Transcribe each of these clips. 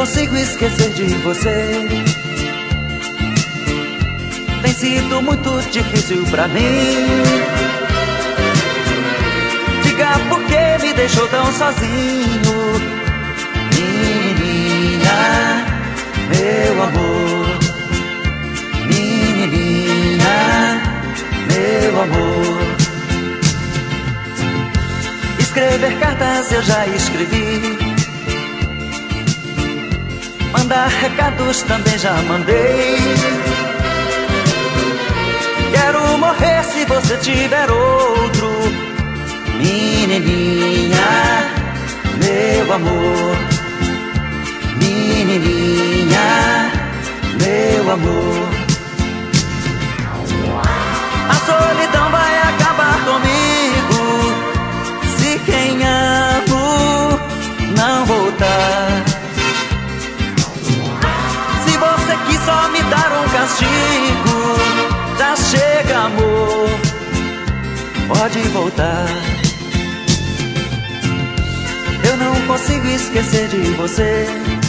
consigo esquecer de você. Tem sido muito difícil pra mim. Diga por que me deixou tão sozinho, menininha, meu amor. Menininha, meu amor. Escrever cartas eu já escrevi, mandar recados também já mandei. Quero morrer se você tiver outro, menininha, meu amor. Menininha, meu amor. A solidão vai acabar comigo se quem amo não voltar. Se você quis só me dar um castigo, já chega, amor, pode voltar. Eu não consigo esquecer de você.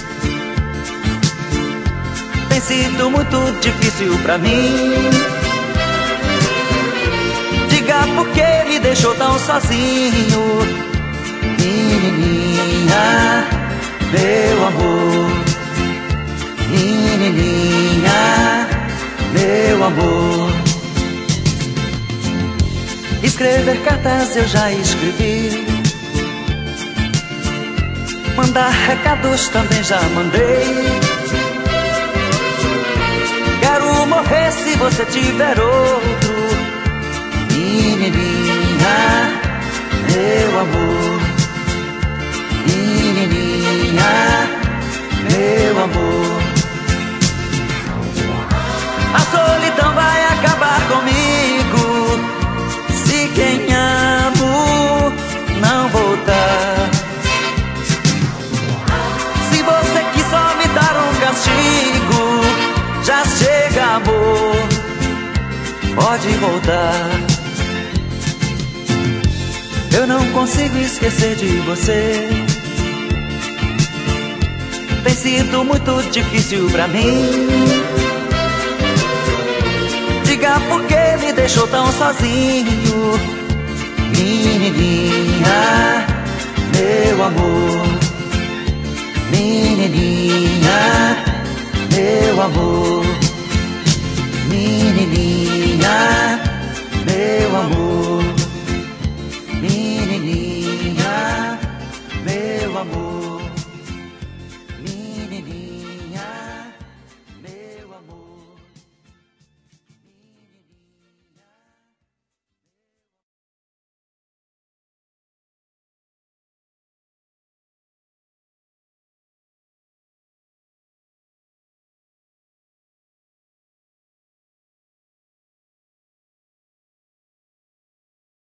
Tem sido muito difícil pra mim. Diga por que me deixou tão sozinho, menininha, meu amor. Menininha, meu amor. Escrever cartas eu já escrevi, mandar recados também já mandei. Quero morrer se você tiver outro, menininha, meu amor. Menininha, meu amor. A solidão vai acabar comigo se quem amo não voltar. Se você quis só me dar um castigo, já chega, amor, pode voltar. Eu não consigo esquecer de você. Tem sido muito difícil pra mim. Diga por que me deixou tão sozinho, menininha, meu amor. Menininha, meu amor.